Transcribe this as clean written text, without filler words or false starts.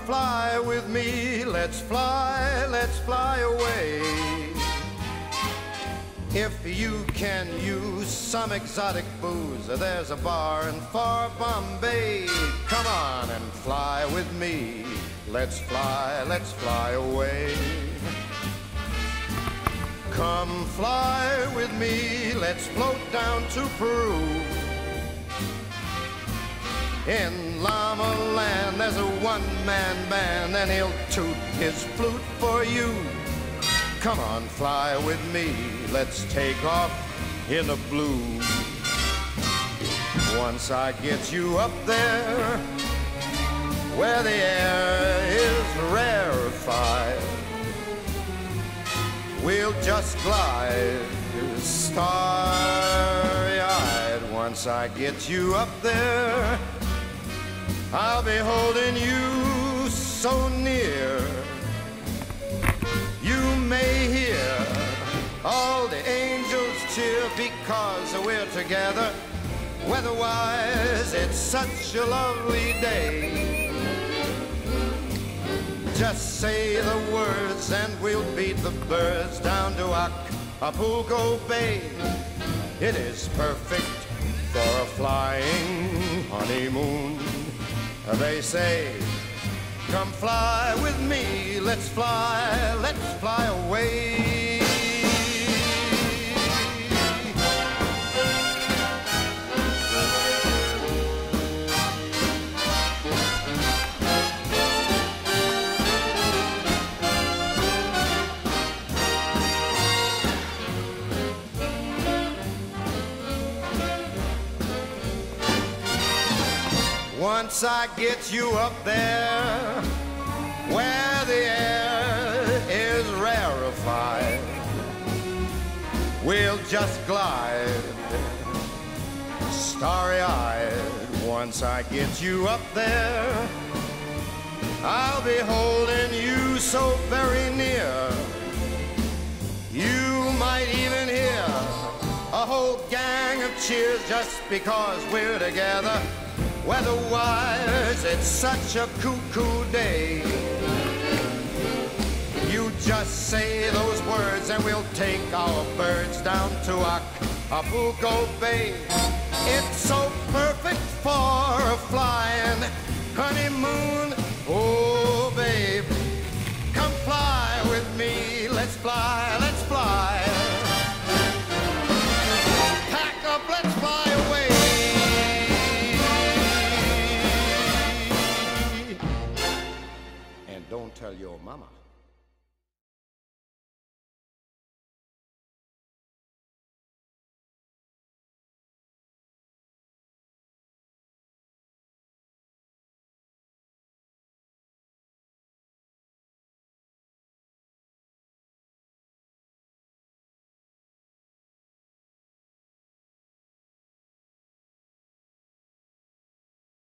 fly with me, let's fly away. If you can use some exotic booze, there's a bar in far Bombay. Come on and fly with me, let's fly away. Come fly with me, let's float down to Peru. In Llama Land there's a one-man band, and he'll toot his flute for you. Come on, fly with me, let's take off in the blue. Once I get you up there, where the air is rarefied, we'll just glide starry-eyed. Once I get you up there, I'll be holding you so near. You may hear all the angels cheer because we're together. Weather-wise, it's such a lovely day. Just say the words and we'll beat the birds down to Acapulco Bay. It is perfect for a flying honeymoon. They say, come fly with me, let's fly away. Once I get you up there, where the air is rarefied, we'll just glide starry-eyed. Once I get you up there, I'll be holding you so very near. You might even hear a whole gang of cheers just because we're together. Weather-wise, it's such a cuckoo day. You just say those words and we'll take our birds down to Acapulco Bay. It's so perfect for a flying honeymoon. Oh, babe, come fly with me, let's fly, let's fly. Pack up, let's fly away. And don't tell your mama.